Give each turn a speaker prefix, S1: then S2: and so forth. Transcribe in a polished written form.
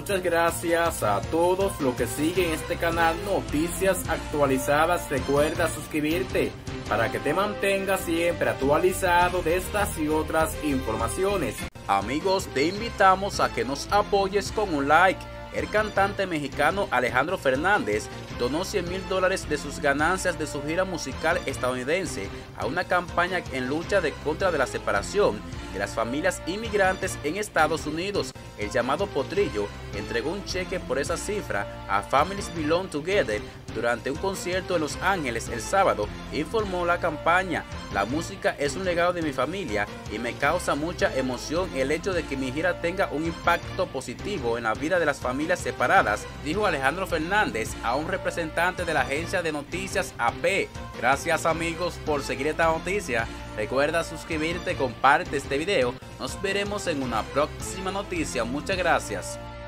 S1: Muchas gracias a todos los que siguen este canal Noticias Actualizadas. Recuerda suscribirte para que te mantengas siempre actualizado de estas y otras informaciones. Amigos, te invitamos a que nos apoyes con un like. El cantante mexicano Alejandro Fernández donó $100,000 de sus ganancias de su gira musical estadounidense a una campaña en lucha contra la separación de las familias inmigrantes en Estados Unidos. El llamado Potrillo entregó un cheque por esa cifra a Families Belong Together durante un concierto en Los Ángeles el sábado, informó la campaña. La música es un legado de mi familia y me causa mucha emoción el hecho de que mi gira tenga un impacto positivo en la vida de las familias separadas, dijo Alejandro Fernández a un representante de la agencia de noticias AP. Gracias amigos por seguir esta noticia. Recuerda suscribirte, comparte este video. Nos veremos en una próxima noticia. Muchas gracias.